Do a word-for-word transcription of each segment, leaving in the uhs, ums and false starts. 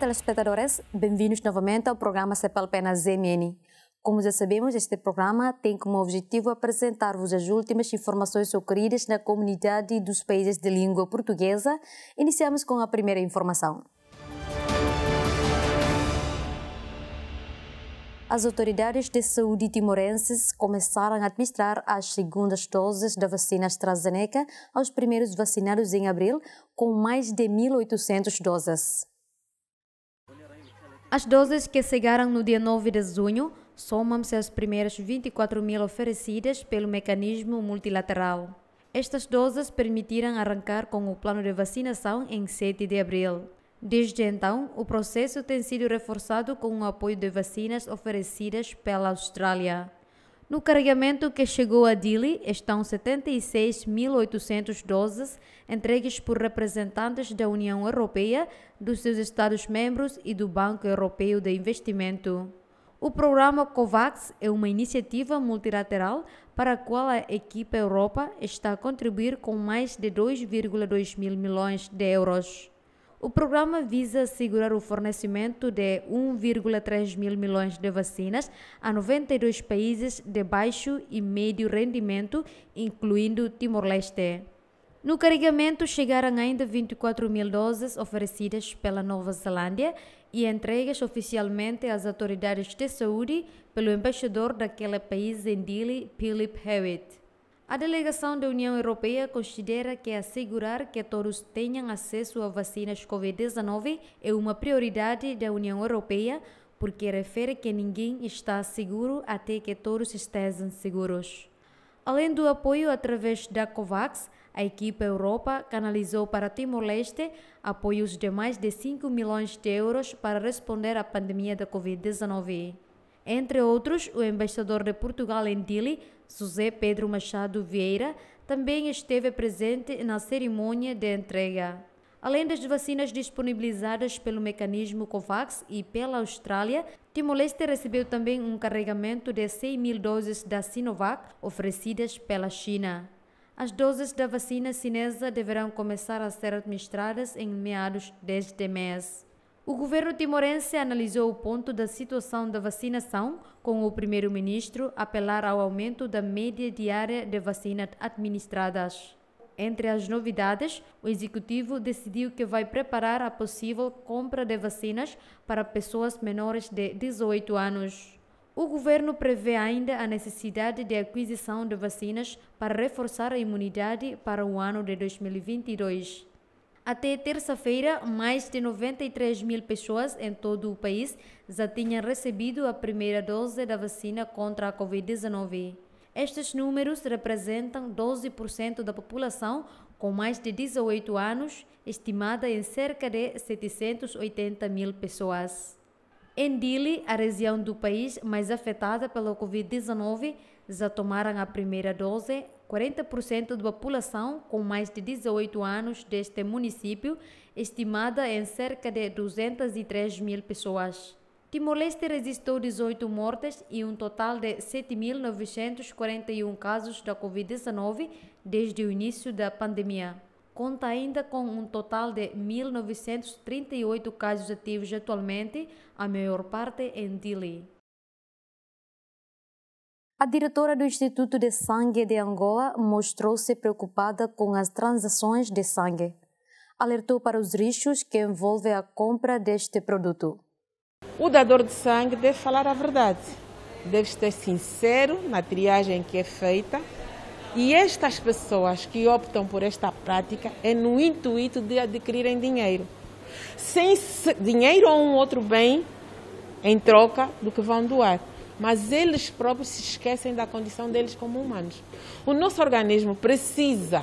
telespectadores, bem-vindos novamente ao programa Cepalpena Z M N. Como já sabemos, este programa tem como objetivo apresentar-vos as últimas informações ocorridas na comunidade dos países de língua portuguesa. Iniciamos com a primeira informação. As autoridades de saúde timorenses começaram a administrar as segundas doses da vacina AstraZeneca aos primeiros vacinados em abril, com mais de mil e oitocentas doses. As doses que chegaram no dia nove de junho somam-se às primeiras vinte e quatro mil oferecidas pelo mecanismo multilateral. Estas doses permitiram arrancar com o plano de vacinação em sete de abril. Desde então, o processo tem sido reforçado com o apoio de vacinas oferecidas pela Austrália. No carregamento que chegou a Dili estão setenta e seis mil e oitocentas doses entregues por representantes da União Europeia, dos seus Estados-membros e do Banco Europeu de Investimento. O programa COVAX é uma iniciativa multilateral para a qual a equipa Europa está a contribuir com mais de dois vírgula dois mil milhões de euros. O programa visa assegurar o fornecimento de um vírgula três mil milhões de vacinas a noventa e dois países de baixo e médio rendimento, incluindo Timor-Leste. No carregamento chegaram ainda vinte e quatro mil doses oferecidas pela Nova Zelândia e entregues oficialmente às autoridades de saúde pelo embaixador daquele país em Dili, Philip Hewitt. A delegação da União Europeia considera que assegurar que todos tenham acesso a vacinas covid dezenove é uma prioridade da União Europeia, porque refere que ninguém está seguro até que todos estejam seguros. Além do apoio através da COVAX, a equipa Europa canalizou para Timor-Leste apoios de mais de cinco milhões de euros para responder à pandemia da covid dezenove. Entre outros, o embaixador de Portugal em Dili, José Pedro Machado Vieira, também esteve presente na cerimônia de entrega. Além das vacinas disponibilizadas pelo mecanismo COVAX e pela Austrália, Timor-Leste recebeu também um carregamento de cem mil doses da Sinovac oferecidas pela China. As doses da vacina chinesa deverão começar a ser administradas em meados deste mês. O governo timorense analisou o ponto da situação da vacinação, com o primeiro-ministro apelar ao aumento da média diária de vacinas administradas. Entre as novidades, o executivo decidiu que vai preparar a possível compra de vacinas para pessoas menores de dezoito anos. O governo prevê ainda a necessidade de aquisição de vacinas para reforçar a imunidade para o ano de dois mil e vinte e dois. Até terça-feira, mais de noventa e três mil pessoas em todo o país já tinham recebido a primeira dose da vacina contra a covid dezenove. Estes números representam doze por cento da população com mais de dezoito anos, estimada em cerca de setecentas e oitenta mil pessoas. Em Dili, a região do país mais afetada pela covid dezenove, já tomaram a primeira dose quarenta por cento da população com mais de dezoito anos deste município, estimada em cerca de duzentas e três mil pessoas. Timor-Leste registrou dezoito mortes e um total de sete mil novecentos e quarenta e um casos da covid dezenove desde o início da pandemia. Conta ainda com um total de mil novecentos e trinta e oito casos ativos atualmente, a maior parte em Dili. A diretora do Instituto de Sangue de Angola mostrou-se preocupada com as transações de sangue. Alertou para os riscos que envolvem a compra deste produto. O dador de sangue deve falar a verdade, deve ser sincero na triagem que é feita, e estas pessoas que optam por esta prática é no intuito de adquirirem dinheiro. Sem dinheiro ou um outro bem em troca do que vão doar. Mas eles próprios se esquecem da condição deles como humanos. O nosso organismo precisa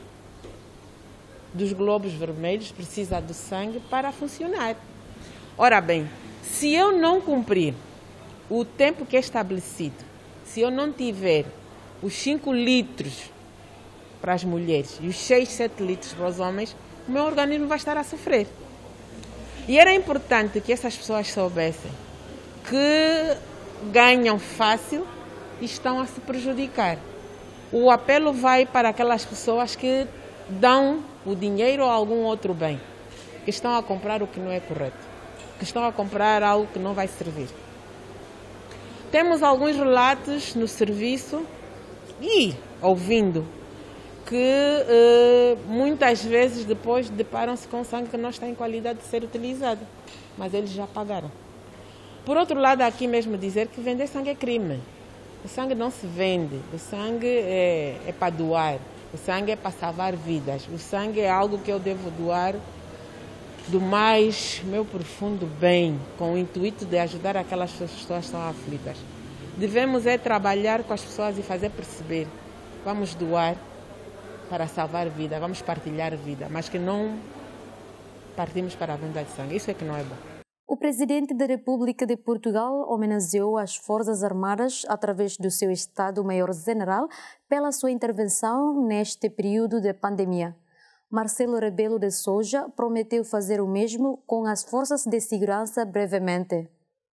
dos glóbulos vermelhos, precisa do sangue para funcionar. Ora bem, se eu não cumprir o tempo que é estabelecido, se eu não tiver os cinco litros para as mulheres e os seis, sete litros para os homens, o meu organismo vai estar a sofrer. E era importante que essas pessoas soubessem que ganham fácil e estão a se prejudicar. O apelo vai para aquelas pessoas que dão o dinheiro ou algum outro bem, que estão a comprar o que não é correto. que estão a comprar algo que não vai servir. Temos alguns relatos no serviço e ouvindo que eh, muitas vezes depois deparam-se com sangue que não está em qualidade de ser utilizado, mas eles já pagaram. Por outro lado, aqui mesmo dizer que vender sangue é crime. O sangue não se vende, o sangue é, é para doar, o sangue é para salvar vidas, o sangue é algo que eu devo doar do mais meu profundo bem, com o intuito de ajudar aquelas pessoas que estão aflitas. Devemos é trabalhar com as pessoas e fazer perceber, vamos doar para salvar vida, vamos partilhar vida, mas que não partimos para a venda de sangue, isso é que não é bom. O presidente da República de Portugal homenageou as Forças Armadas através do seu Estado-Maior-General pela sua intervenção neste período de pandemia. Marcelo Rebelo de Sousa prometeu fazer o mesmo com as forças de segurança brevemente.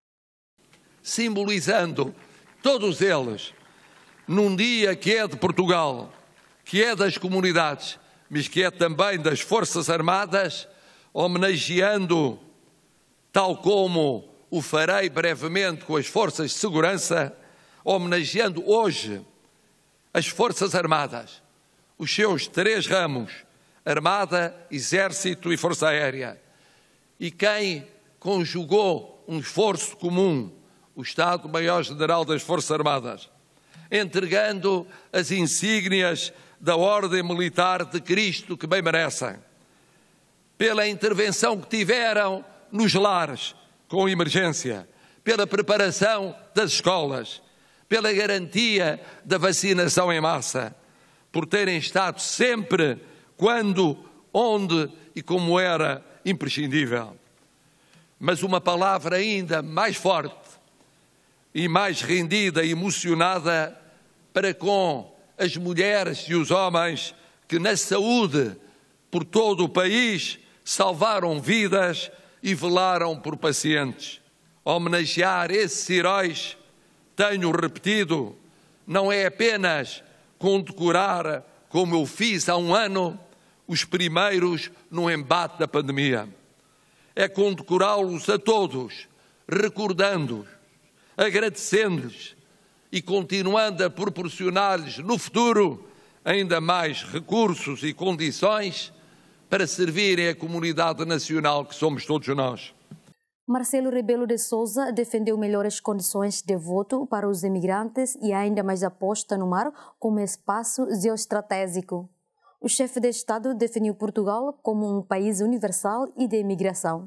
Simbolizando todos eles, num dia que é de Portugal, que é das comunidades, mas que é também das Forças Armadas, homenageando, tal como o farei brevemente com as Forças de Segurança, homenageando hoje as Forças Armadas, os seus três ramos, Armada, Exército e Força Aérea, e quem conjugou um esforço comum, o Estado-Maior-General das Forças Armadas, entregando as insígnias da Ordem Militar de Cristo que bem merecem, pela intervenção que tiveram nos lares com emergência, pela preparação das escolas, pela garantia da vacinação em massa, por terem estado sempre, quando, onde e como era imprescindível. Mas uma palavra ainda mais forte e mais rendida e emocionada para com as mulheres e os homens que na saúde por todo o país salvaram vidas e velaram por pacientes. Homenagear esses heróis, tenho repetido, não é apenas condecorar, como eu fiz há um ano, os primeiros no embate da pandemia. É condecorá-los a todos, recordando-os, agradecendo-lhes e continuando a proporcionar-lhes no futuro ainda mais recursos e condições para servirem a comunidade nacional que somos todos nós. Marcelo Rebelo de Sousa defendeu melhores condições de voto para os imigrantes e ainda mais aposta no mar como espaço geoestratégico. O chefe de Estado definiu Portugal como um país universal e de imigração.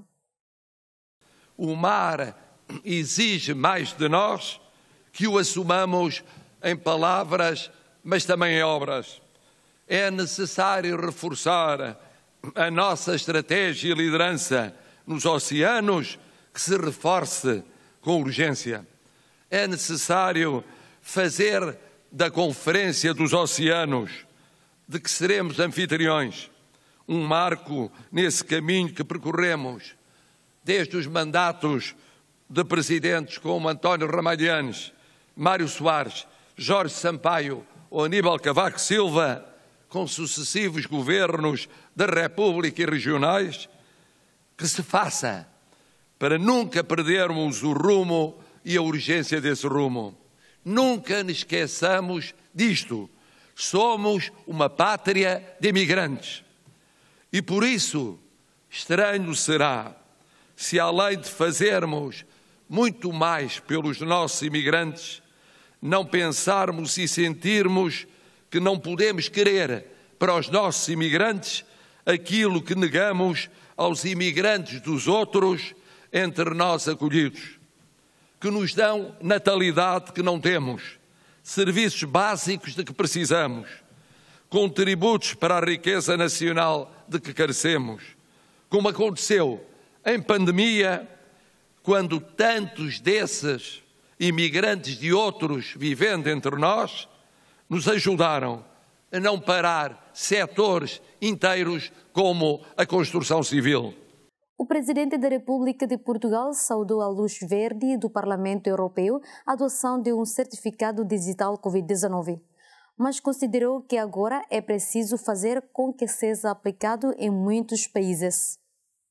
O mar exige mais de nós que o assumamos em palavras, mas também em obras. É necessário reforçar a nossa estratégia e liderança nos oceanos, que se reforce com urgência. É necessário fazer da Conferência dos Oceanos, de que seremos anfitriões, um marco nesse caminho que percorremos, desde os mandatos de presidentes como António Ramalhianes, Mário Soares, Jorge Sampaio ou Aníbal Cavaco Silva, com sucessivos governos da República e regionais, que se faça para nunca perdermos o rumo e a urgência desse rumo. Nunca nos esqueçamos disto. Somos uma pátria de imigrantes. E por isso, estranho será se, além de fazermos muito mais pelos nossos imigrantes, não pensarmos e sentirmos que não podemos querer para os nossos imigrantes aquilo que negamos aos imigrantes dos outros entre nós acolhidos, que nos dão natalidade que não temos, serviços básicos de que precisamos, contributos para a riqueza nacional de que carecemos, como aconteceu em pandemia, quando tantos desses imigrantes de outros vivendo entre nós nos ajudaram a não parar setores inteiros como a construção civil. O presidente da República de Portugal saudou a luz verde do Parlamento Europeu a adoção de um certificado digital covid dezenove, mas considerou que agora é preciso fazer com que seja aplicado em muitos países.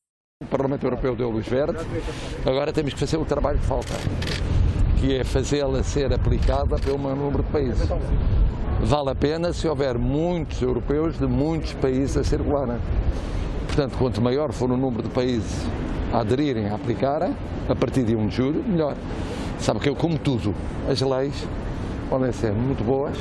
O Parlamento Europeu deu luz verde, agora temos que fazer o trabalho que falta, que é fazê-la ser aplicada pelo maior número de países. Vale a pena se houver muitos europeus de muitos países a circularem. Portanto, quanto maior for o número de países a aderirem, a aplicarem, a partir de um de julho, melhor. Sabe que eu, como tudo, as leis podem ser muito boas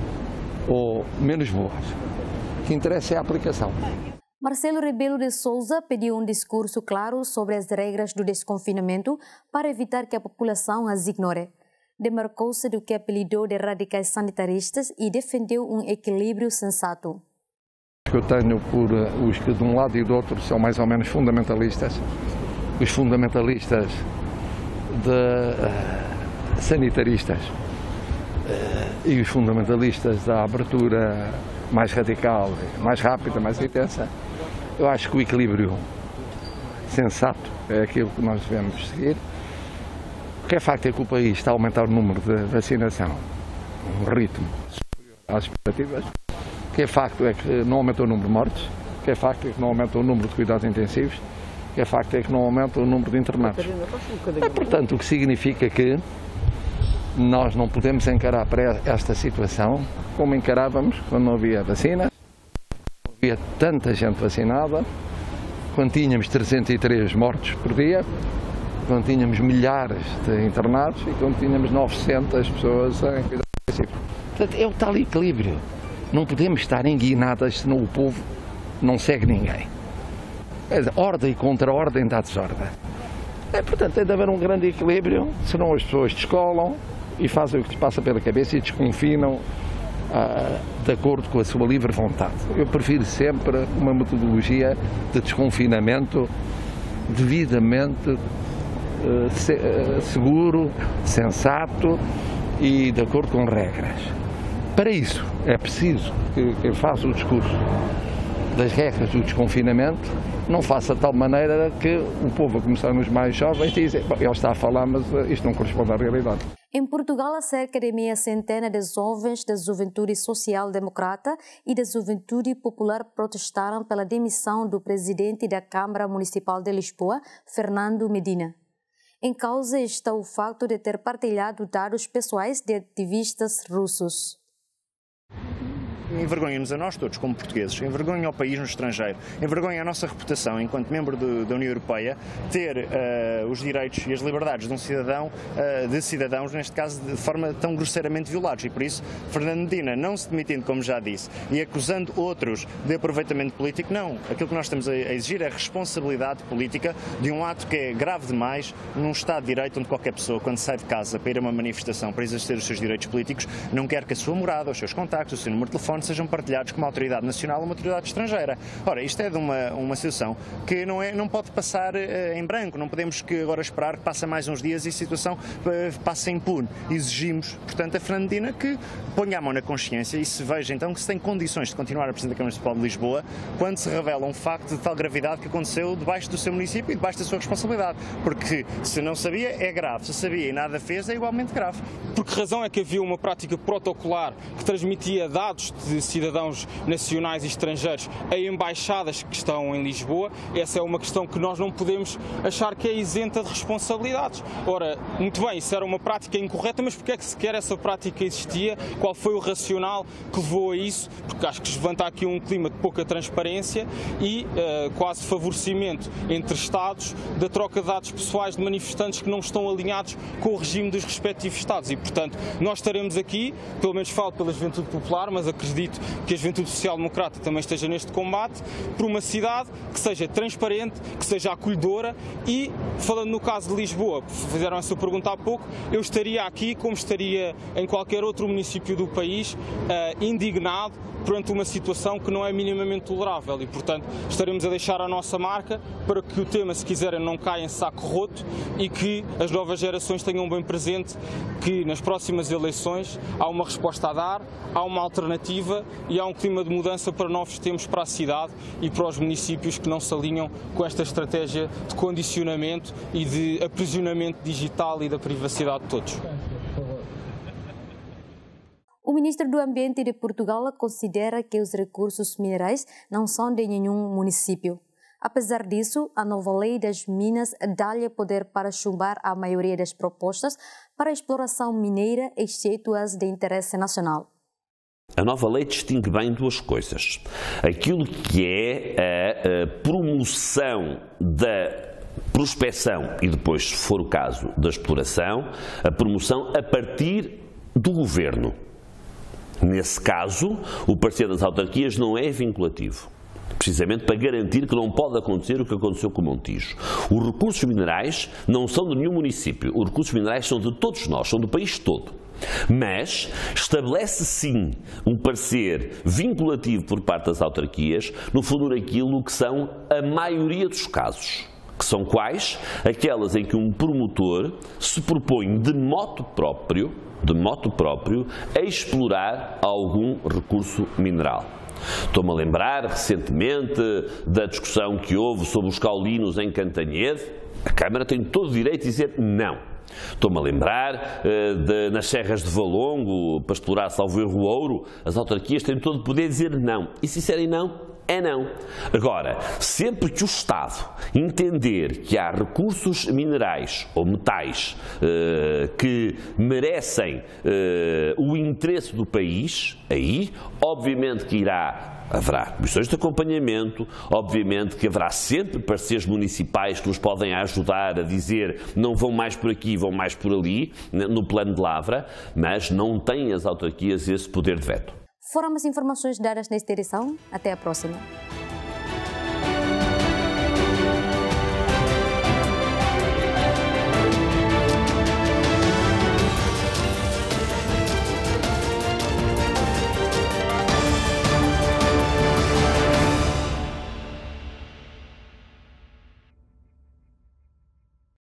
ou menos boas. O que interessa é a aplicação. Marcelo Rebelo de Sousa pediu um discurso claro sobre as regras do desconfinamento para evitar que a população as ignore. Demarcou-se do que apelidou de radicais sanitaristas e defendeu um equilíbrio sensato. Eu tenho por os que de um lado e do outro são mais ou menos fundamentalistas. Os fundamentalistas de uh, sanitaristas uh, e os fundamentalistas da abertura mais radical, mais rápida, mais intensa. Eu acho que o equilíbrio sensato é aquilo que nós devemos seguir. O que é facto é que o país está a aumentar o número de vacinação, um ritmo superior às expectativas. O que é facto é que não aumentou o número de mortes. O que é facto é que não aumentou o número de cuidados intensivos. O que é facto é que não aumenta o número de internados. É, portanto, o que significa que nós não podemos encarar para esta situação como encarávamos quando não havia vacina, não havia tanta gente vacinada, quando tínhamos trezentos e três mortos por dia, quando tínhamos milhares de internados e quando tínhamos novecentas pessoas em cuidados intensivos. Portanto, é o tal equilíbrio. Não podemos estar enguinadas, senão o povo não segue ninguém. Ordem e contra-ordem dá desordem. É, portanto, tem de haver um grande equilíbrio, senão as pessoas descolam e fazem o que lhes passa pela cabeça e desconfinam ah, de acordo com a sua livre vontade. Eu prefiro sempre uma metodologia de desconfinamento devidamente uh, se, uh, seguro, sensato e de acordo com regras. Para isso é preciso que quem faça o discurso das regras do desconfinamento não faça de tal maneira que o povo, a começar nos mais jovens, diz, ele está a falar, mas isto não corresponde à realidade. Em Portugal, cerca de meia centena de jovens da Juventude Social Democrata e da Juventude Popular protestaram pela demissão do presidente da Câmara Municipal de Lisboa, Fernando Medina. Em causa está o facto de ter partilhado dados pessoais de ativistas russos. Envergonha-nos a nós todos como portugueses, envergonha ao país no estrangeiro, envergonha a nossa reputação enquanto membro de, da União Europeia ter uh, os direitos e as liberdades de um cidadão, uh, de cidadãos, neste caso, de forma tão grosseiramente violados. E por isso, Fernando Medina, não se demitindo, como já disse, e acusando outros de aproveitamento político, não. Aquilo que nós estamos a exigir é a responsabilidade política de um ato que é grave demais num Estado de Direito onde qualquer pessoa, quando sai de casa para ir a uma manifestação para exercer os seus direitos políticos, não quer que a sua morada, os seus contactos, o seu número de telefone sejam partilhados com uma autoridade nacional ou uma autoridade estrangeira. Ora, isto é de uma, uma situação que não, é, não pode passar uh, em branco, não podemos que agora esperar que passe mais uns dias e a situação uh, passe impune. Exigimos, portanto, a Fernando Medina que ponha a mão na consciência e se veja então que se tem condições de continuar a Presidente da Câmara Municipal de Lisboa quando se revela um facto de tal gravidade que aconteceu debaixo do seu município e debaixo da sua responsabilidade. Porque se não sabia, é grave. Se sabia e nada fez, é igualmente grave. Por que razão é que havia uma prática protocolar que transmitia dados de cidadãos nacionais e estrangeiros a embaixadas que estão em Lisboa? Essa é uma questão que nós não podemos achar que é isenta de responsabilidades. Ora, muito bem, isso era uma prática incorreta, mas porque é que sequer essa prática existia? Qual foi o racional que levou a isso? Porque acho que levanta aqui um clima de pouca transparência e uh, quase favorecimento entre Estados da troca de dados pessoais de manifestantes que não estão alinhados com o regime dos respectivos Estados. E, portanto, nós estaremos aqui, pelo menos falo pela Juventude Popular, mas acredito que a Juventude Social Democrata também esteja neste combate, por uma cidade que seja transparente, que seja acolhedora e, falando no caso de Lisboa, fizeram essa pergunta há pouco, eu estaria aqui como estaria em qualquer outro município do país, uh, indignado perante uma situação que não é minimamente tolerável e, portanto, estaremos a deixar a nossa marca para que o tema, se quiserem, não caia em saco roto e que as novas gerações tenham bem presente que nas próximas eleições há uma resposta a dar, há uma alternativa e há um clima de mudança para novos tempos para a cidade e para os municípios que não se alinham com esta estratégia de condicionamento e de aprisionamento digital e da privacidade de todos. O ministro do Ambiente de Portugal considera que os recursos minerais não são de nenhum município. Apesar disso, a nova lei das minas dá-lhe poder para chumbar a maioria das propostas para a exploração mineira, exceto as de interesse nacional. A nova lei distingue bem duas coisas. Aquilo que é a, a promoção da prospecção e depois, se for o caso, da exploração, a promoção a partir do governo. Nesse caso, o parecer das autarquias não é vinculativo, precisamente para garantir que não pode acontecer o que aconteceu com o Montijo. Os recursos minerais não são de nenhum município, os recursos minerais são de todos nós, são do país todo. Mas estabelece sim um parecer vinculativo por parte das autarquias, no fundo naquilo que são a maioria dos casos. Que são quais? Aquelas em que um promotor se propõe de moto próprio, de moto próprio, a explorar algum recurso mineral. Estou-me a lembrar recentemente da discussão que houve sobre os caulinos em Cantanhede. A Câmara tem todo o direito de dizer não. Estou-me a lembrar uh, de, nas serras de Valongo, para explorar, salvo erro, o ouro, as autarquias têm todo o poder de dizer não. E se disserem não, é não. Agora, sempre que o Estado entender que há recursos minerais ou metais uh, que merecem uh, o interesse do país, aí, obviamente que irá haverá comissões de acompanhamento, obviamente que haverá sempre parceiros municipais que nos podem ajudar a dizer não vão mais por aqui, vão mais por ali, no plano de lavra, mas não têm as autarquias esse poder de veto. Foram as informações dadas nesta edição. Até a próxima.